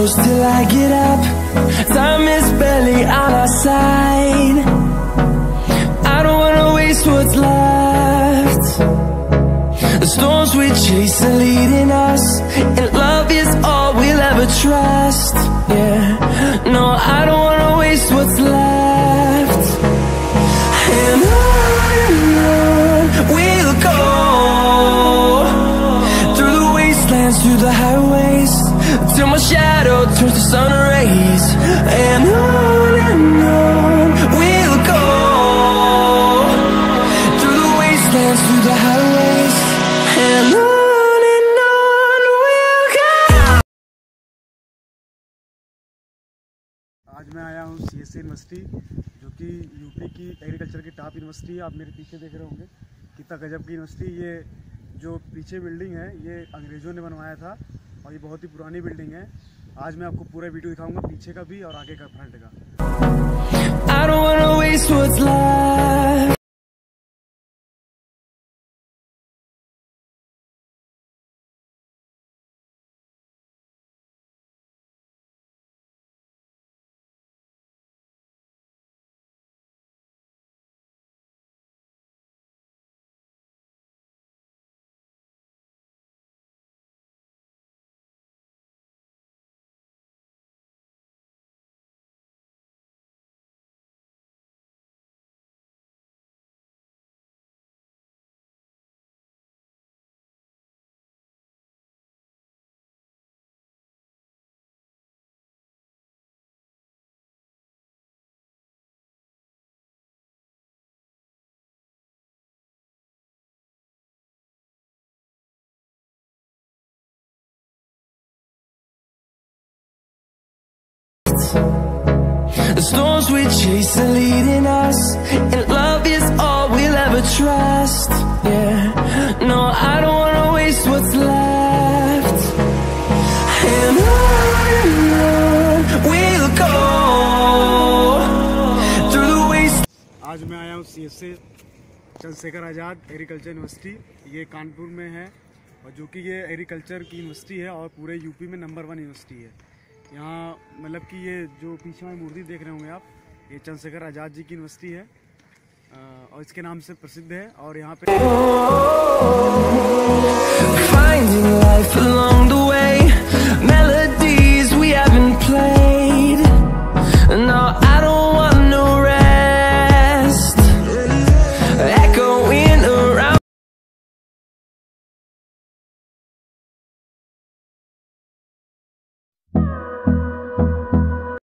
close till I get up. Time is barely on our side. I don't wanna waste what's left. The storms we chase are leading us, and love is all we'll ever trust. Yeah, no, I don't wanna waste what's left. And on we'll go, through the wastelands, through the highways, till my shadow turns to sun rays. And on we'll go, through the wastelands, through the highways, and on we'll go. आज मैं आया हूँ CSC university, जो कि UP की agriculture की top university है। आप मेरे पीछे देख रहे होंगे कितना गजब की यूनिवर्सिटी। ये जो पीछे बिल्डिंग है ये अंग्रेज़ों ने बनवाया था और ये बहुत ही पुरानी बिल्डिंग है। आज मैं आपको पूरा वीडियो दिखाऊंगा, पीछे का भी और आगे का, फ्रंट का। I don't wanna waste what's left. The storms we chase are leading us, and love is all we'll ever trust. Yeah, no, I don't wanna waste what's left. And on we'll go, through the waste. आज मैं आया हूँ CSC Chandrashekhar Azad agriculture university. ये कानपुर में है और जो कि ये एग्रीकल्चर की यूनिवर्सिटी है और पूरे यूपी में नंबर 1 यूनिवर्सिटी है। यहाँ मतलब कि ये जो पीछे में मूर्ति देख रहे होंगे आप, ये चंद्रशेखर आज़ाद जी की यूनिवर्सिटी है और इसके नाम से प्रसिद्ध है। और यहाँ पे